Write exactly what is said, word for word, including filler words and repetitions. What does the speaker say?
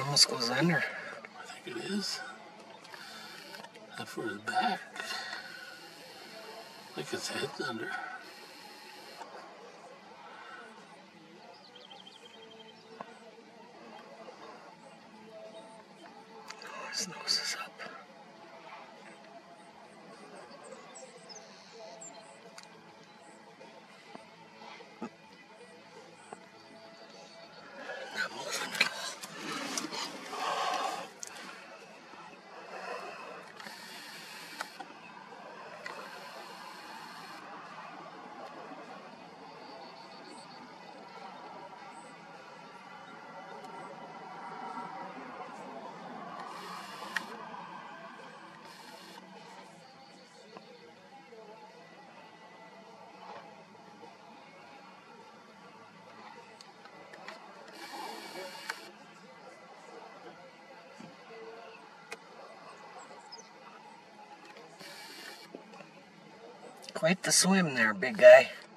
almost goes under. I think it is. And for his back, I think his head's under. Oh, his nose is up. Not moving at all. Quite the swim there, big guy.